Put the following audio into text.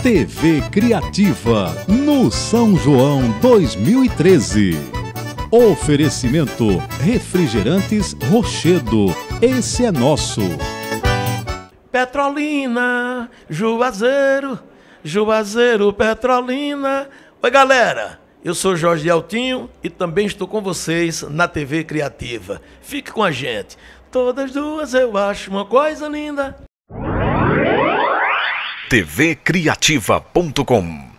TV Criativa, no São João 2013. Oferecimento Refrigerantes Rochedo, esse é nosso. Petrolina, Juazeiro, Juazeiro, Petrolina. Oi, galera, eu sou Jorge Altinho e também estou com vocês na TV Criativa. Fique com a gente. Todas duas eu acho uma coisa linda. tvcriativa.com